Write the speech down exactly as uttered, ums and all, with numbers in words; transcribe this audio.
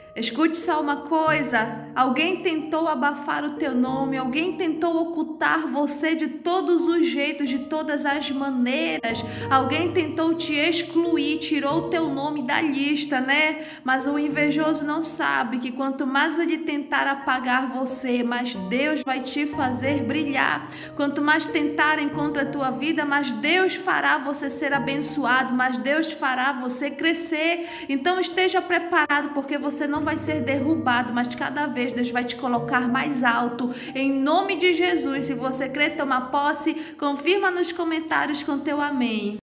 Escute só uma coisa: alguém tentou abafar o teu nome, alguém tentou ocultar você de todos os jeitos, de todas as maneiras, alguém tentou te excluir, tirou o teu nome da lista, né? Mas o invejoso não sabe que quanto mais ele tentar apagar você, mais Deus vai te fazer brilhar. Quanto mais tentarem contra a tua vida, mais Deus fará você ser abençoado, mais Deus fará você crescer. Então esteja preparado, porque você não vai ser derrubado, mas cada vez Deus vai te colocar mais alto, em nome de Jesus. Se você crê, toma posse, confirma nos comentários com teu amém.